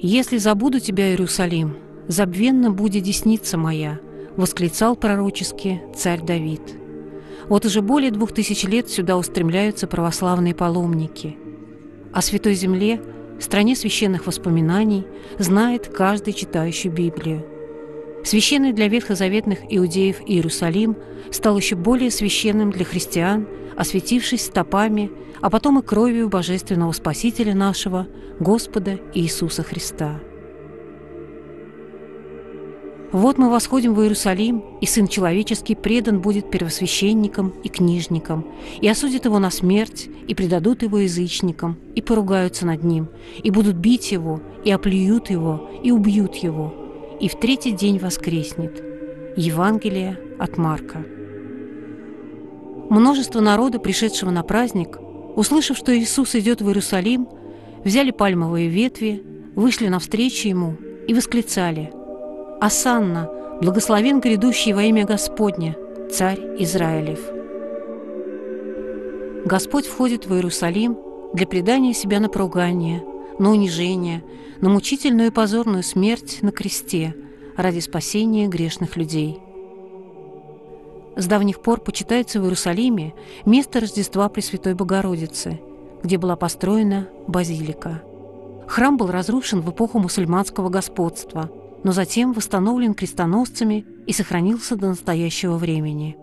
«Если забуду тебя, Иерусалим, забвенна будет десница моя», восклицал пророчески царь Давид. Вот уже более 2000 лет сюда устремляются православные паломники. О Святой Земле, стране священных воспоминаний, знает каждый читающий Библию. Священный для ветхозаветных иудеев Иерусалим стал еще более священным для христиан, осветившись стопами, а потом и кровью Божественного Спасителя нашего, Господа Иисуса Христа. Вот мы восходим в Иерусалим, и Сын Человеческий предан будет первосвященникам и книжникам, и осудят его на смерть, и предадут его язычникам, и поругаются над ним, и будут бить его, и оплюют его, и убьют его, и в третий день воскреснет». Евангелие от Марка. Множество народа, пришедшего на праздник, услышав, что Иисус идет в Иерусалим, взяли пальмовые ветви, вышли навстречу Ему и восклицали: «Осанна, благословен грядущий во имя Господня, Царь Израилев». Господь входит в Иерусалим для предания себя на поругание, на унижение, на мучительную и позорную смерть на кресте ради спасения грешных людей. С давних пор почитается в Иерусалиме место Рождества Пресвятой Богородицы, где была построена базилика. Храм был разрушен в эпоху мусульманского господства, но затем восстановлен крестоносцами и сохранился до настоящего времени.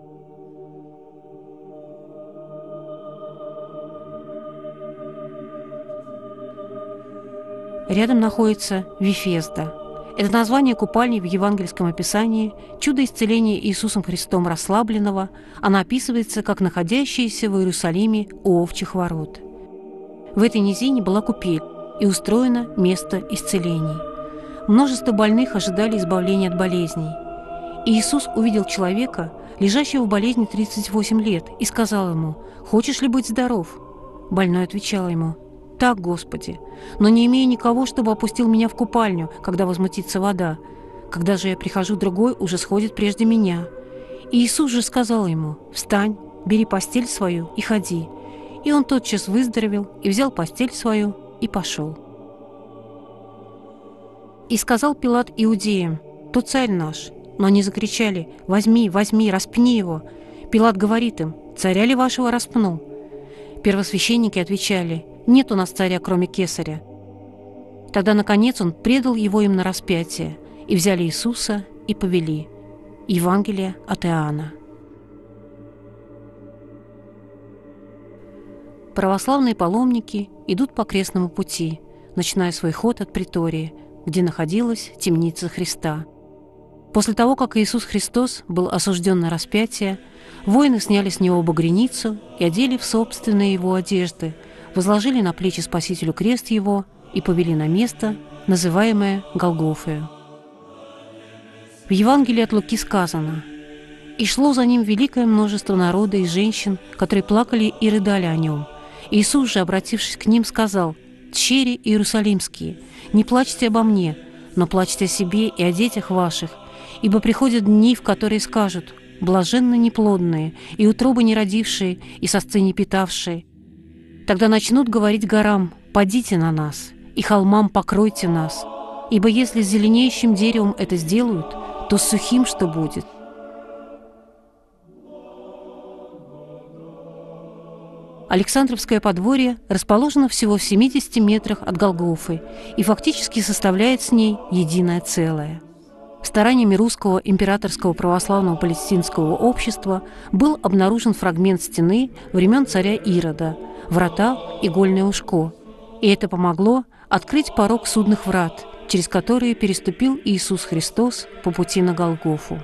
Рядом находится Вифезда. Это название купальни в евангельском описании чудо исцеления Иисусом Христом расслабленного. Она описывается как находящаяся в Иерусалиме у овчих ворот. В этой низине была купель и устроено место исцелений. Множество больных ожидали избавления от болезней. И Иисус увидел человека, лежащего в болезни 38 лет, и сказал ему: «Хочешь ли быть здоров?» Больной отвечал ему: «Так, Господи, но не имею никого, чтобы опустил меня в купальню, когда возмутится вода. Когда же я прихожу, другой уже сходит прежде меня». И Иисус же сказал ему: «Встань, бери постель свою и ходи». И он тотчас выздоровел и взял постель свою и пошел. И сказал Пилат иудеям: «То царь наш». Но они закричали: «Возьми, возьми, распни его». Пилат говорит им: «Царя ли вашего распну?» Первосвященники отвечали: «Нет у нас царя, кроме кесаря». Тогда, наконец, он предал его им на распятие, и взяли Иисуса и повели. Евангелие от Иоанна. Православные паломники идут по крестному пути, начиная свой ход от притории, где находилась темница Христа. После того, как Иисус Христос был осужден на распятие, воины сняли с него багряницу и одели в собственные его одежды, возложили на плечи Спасителю крест его и повели на место, называемое Голгофою. В Евангелии от Луки сказано: «И шло за ним великое множество народа и женщин, которые плакали и рыдали о нем. Иисус же, обратившись к ним, сказал: «Тщери иерусалимские, не плачьте обо мне, но плачьте о себе и о детях ваших, ибо приходят дни, в которые скажут: блаженны неплодные, и утробы не родившие, и сосцы не питавшие. Тогда начнут говорить горам: падите на нас, и холмам: покройте нас. Ибо если с зеленеющим деревом это сделают, то с сухим что будет?» Александровское подворье расположено всего в 70 метрах от Голгофы и фактически составляет с ней единое целое. Стараниями Русского императорского православного палестинского общества был обнаружен фрагмент стены времен царя Ирода, врата игольное ушко, и это помогло открыть порог судных врат, через которые переступил Иисус Христос по пути на Голгофу.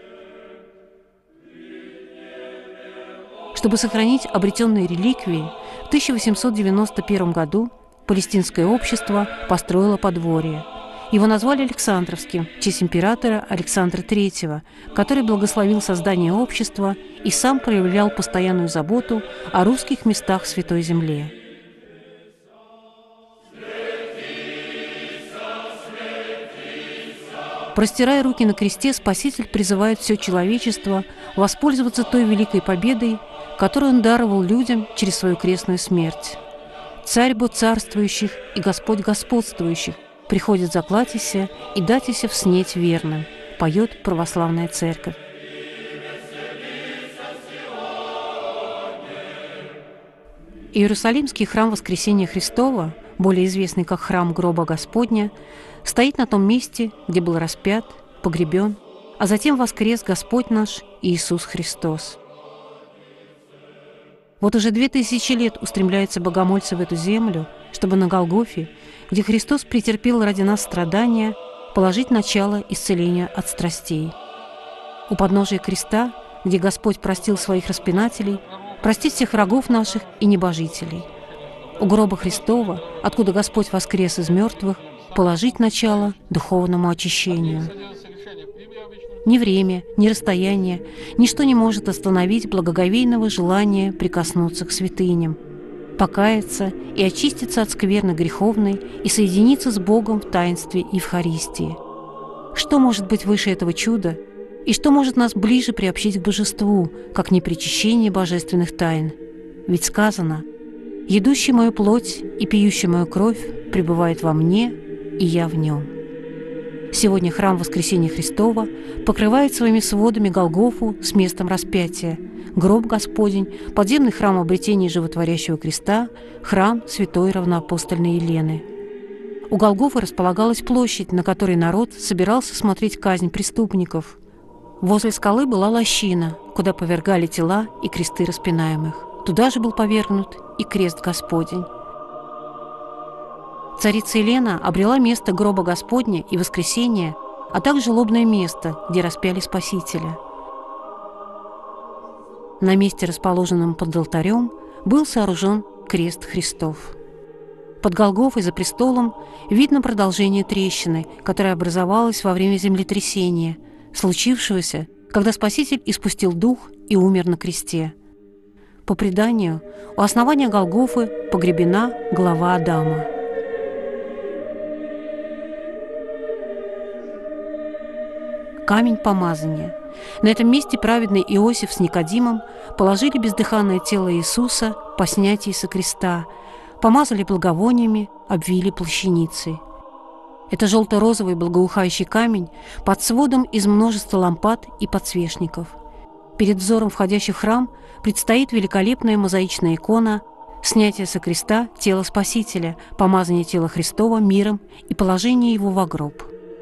Чтобы сохранить обретенные реликвии, в 1891 году палестинское общество построило подворье. Его назвали Александровским в честь императора Александра III, который благословил создание общества и сам проявлял постоянную заботу о русских местах в Святой Земле. Простирая руки на кресте, Спаситель призывает все человечество воспользоваться той великой победой, которую Он даровал людям через свою крестную смерть. «Царь Бог царствующих и Господь господствующих, приходит заклатися и датися вснеть верным, поет православная церковь. Иерусалимский храм Воскресения Христова, более известный как храм Гроба Господня, стоит на том месте, где был распят, погребен, а затем воскрес Господь наш Иисус Христос. Вот уже 2000 лет устремляются богомольцы в эту землю, чтобы на Голгофе, где Христос претерпел ради нас страдания, положить начало исцеления от страстей. У подножия креста, где Господь простил своих распинателей, простить всех врагов наших и небожителей. У гроба Христова, откуда Господь воскрес из мертвых, положить начало духовному очищению. Ни время, ни расстояние, ничто не может остановить благоговейного желания прикоснуться к святыням, покаяться и очиститься от скверны греховной и соединиться с Богом в таинстве Евхаристии. Что может быть выше этого чуда? И что может нас ближе приобщить к Божеству, как не причащение божественных тайн? Ведь сказано: «Едущий мою плоть и пьющий мою кровь пребывает во мне, и я в нем». Сегодня храм Воскресения Христова покрывает своими сводами Голгофу с местом распятия, гроб Господень, подземный храм обретения животворящего креста, храм святой равноапостольной Елены. У Голгофы располагалась площадь, на которой народ собирался смотреть казнь преступников. Возле скалы была лощина, куда повергали тела и кресты распинаемых. Туда же был повергнут и крест Господень. Царица Елена обрела место гроба Господня и воскресения, а также лобное место, где распяли Спасителя. На месте, расположенном под алтарем, был сооружен крест Христов. Под Голгофой за престолом видно продолжение трещины, которая образовалась во время землетрясения, случившегося, когда Спаситель испустил дух и умер на кресте. По преданию, у основания Голгофы погребена глава Адама. Камень помазания. На этом месте праведный Иосиф с Никодимом положили бездыханное тело Иисуса по снятии со креста, помазали благовониями, обвили плащаницей. Это желто-розовый благоухающий камень под сводом из множества лампад и подсвечников. Перед взором входящих в храм предстоит великолепная мозаичная икона снятия со креста тела Спасителя, помазание тела Христова миром и положение его во гроб.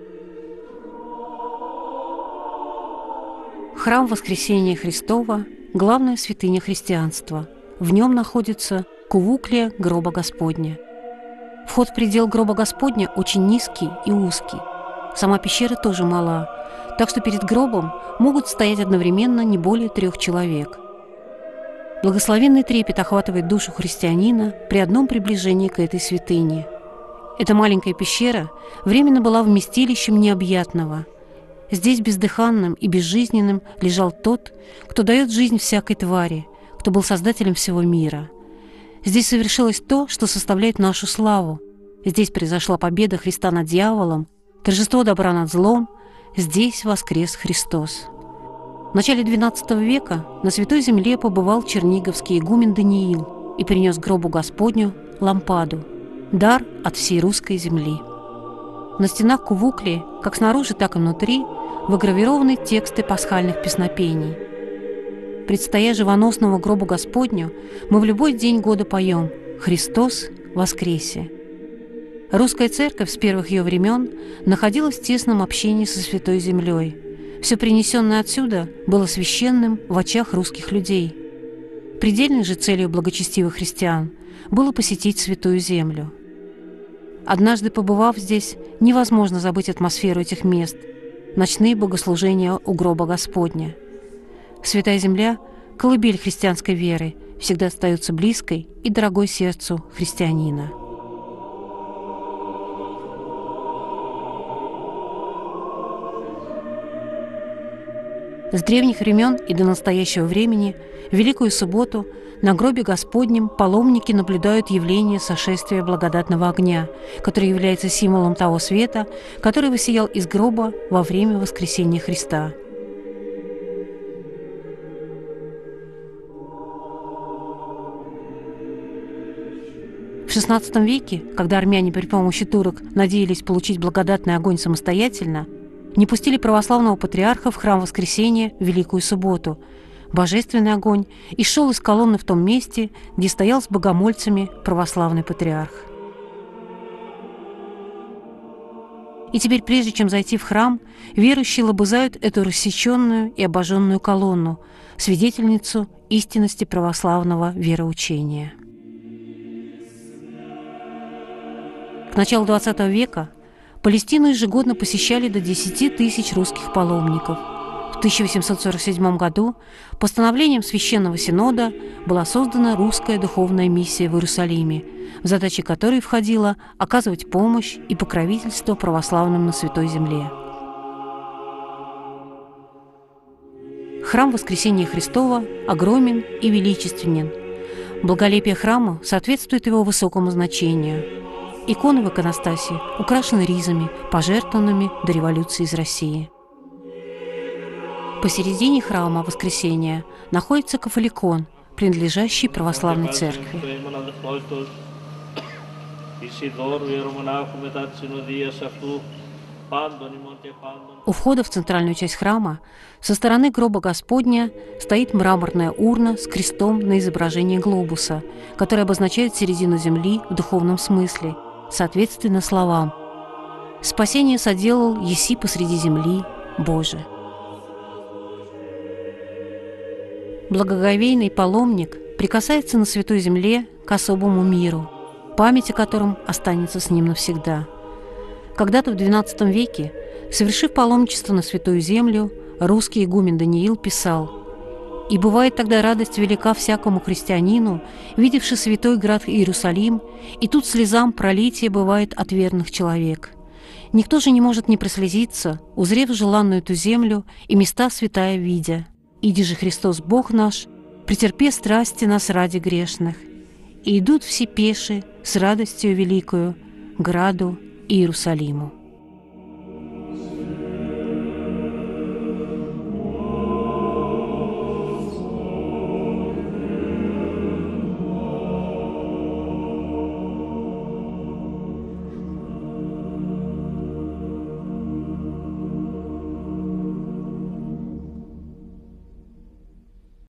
Храм Воскресения Христова – главная святыня христианства. В нем находится кувуклия гроба Господня. Вход в предел гроба Господня очень низкий и узкий. Сама пещера тоже мала, так что перед гробом могут стоять одновременно не более 3 человек. Благословенный трепет охватывает душу христианина при одном приближении к этой святыне. Эта маленькая пещера временно была вместилищем необъятного. Здесь бездыханным и безжизненным лежал тот, кто дает жизнь всякой твари, кто был создателем всего мира. Здесь совершилось то, что составляет нашу славу. Здесь произошла победа Христа над дьяволом, торжество добра над злом. Здесь воскрес Христос. В начале XII века на Святой Земле побывал черниговский игумен Даниил и принес к гробу Господню лампаду, дар от всей русской земли. На стенах кувуклии, как снаружи, так и внутри, выгравированы тексты пасхальных песнопений. Предстоя живоносному гробу Господню, мы в любой день года поем «Христос воскресе». Русская церковь с первых ее времен находилась в тесном общении со Святой Землей. Все принесенное отсюда было священным в очах русских людей. Предельной же целью благочестивых христиан было посетить Святую Землю. Однажды побывав здесь, невозможно забыть атмосферу этих мест, ночные богослужения у гроба Господня. Святая Земля, колыбель христианской веры, всегда остается близкой и дорогой сердцу христианина. С древних времен и до настоящего времени в Великую Субботу на гробе Господнем паломники наблюдают явление сошествия благодатного огня, который является символом того света, который воссиял из гроба во время воскресения Христа. В В XVI веке, когда армяне при помощи турок надеялись получить благодатный огонь самостоятельно, не пустили православного патриарха в храм Воскресения в Великую Субботу. Божественный огонь и шел из колонны в том месте, где стоял с богомольцами православный патриарх. И теперь, прежде чем зайти в храм, верующие лобызают эту рассеченную и обожженную колонну, свидетельницу истинности православного вероучения. К началу XX века Палестину ежегодно посещали до 10 тысяч русских паломников. В 1847 году постановлением Священного Синода была создана русская духовная миссия в Иерусалиме, в задачи которой входило оказывать помощь и покровительство православным на Святой Земле. Храм Воскресения Христова огромен и величественен. Благолепие храма соответствует его высокому значению. Иконы в иконостасе украшены ризами, пожертвованными до революции из России. Посередине храма Воскресения находится кафоликон, принадлежащий православной церкви. У входа в центральную часть храма со стороны гроба Господня стоит мраморная урна с крестом на изображении глобуса, который обозначает середину земли в духовном смысле, соответственно словам «Спасение соделал еси посреди земли, Боже». Благоговейный паломник прикасается на Святой Земле к особому миру, память о котором останется с ним навсегда. Когда-то в XII веке, совершив паломничество на Святую Землю, русский игумен Даниил писал: «И бывает тогда радость велика всякому христианину, видевши святой град Иерусалим, и тут слезам пролитие бывает от верных человек. Никто же не может не прослезиться, узрев желанную эту землю и места святая видя. Иди же Христос Бог наш, претерпе страсти нас ради грешных. И идут все пеши с радостью великою к граду Иерусалиму».